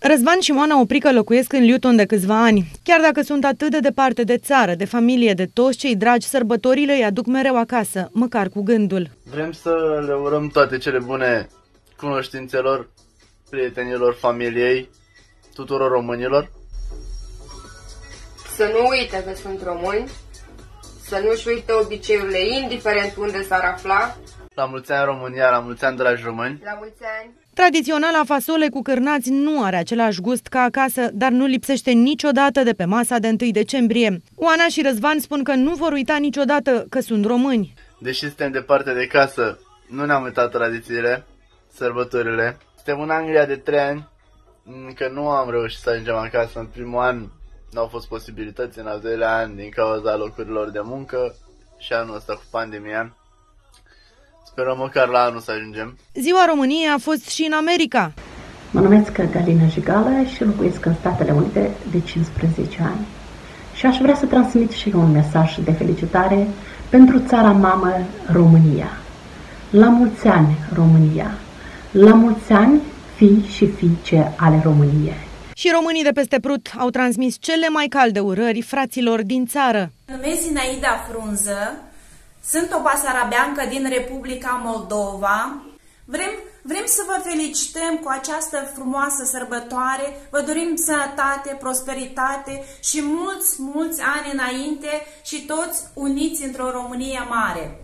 Răzvan și Moana Oprică locuiesc în Luton de câțiva ani. Chiar dacă sunt atât de departe de țară, de familie, de toți cei dragi, sărbătorile îi aduc mereu acasă, măcar cu gândul. Vrem să le urăm toate cele bune cunoștințelor, prietenilor, familiei, tuturor românilor. Să nu uite că sunt români, să nu-și uite obiceiurile, indiferent unde s-ar afla. La mulți ani România, la mulți ani dragi români. La mulți ani! Tradiționala fasole cu cârnați nu are același gust ca acasă, dar nu lipsește niciodată de pe masa de 1 decembrie. Oana și Răzvan spun că nu vor uita niciodată că sunt români. Deși suntem departe de casă, nu ne-am uitat tradițiile, sărbătorile. Suntem în Anglia de 3 ani, încă nu am reușit să ajungem acasă. În primul an nu au fost posibilități, în al doilea an din cauza locurilor de muncă și anul ăsta cu pandemia. Sperăm măcar la anul să ajungem. Ziua României a fost și în America. Mă numesc Galina Jigală și locuiesc în Statele Unite de 15 ani. Și aș vrea să transmit și eu un mesaj de felicitare pentru țara mamă România. La mulți ani, România! La mulți ani, fii și fiice ale României! Și românii de peste Prut au transmis cele mai calde urări fraților din țară. Numesc Zinaida Frunză, sunt o basarabeancă din Republica Moldova. Vrem să vă felicităm cu această frumoasă sărbătoare, vă dorim sănătate, prosperitate și mulți ani înainte și toți uniți într-o Românie mare.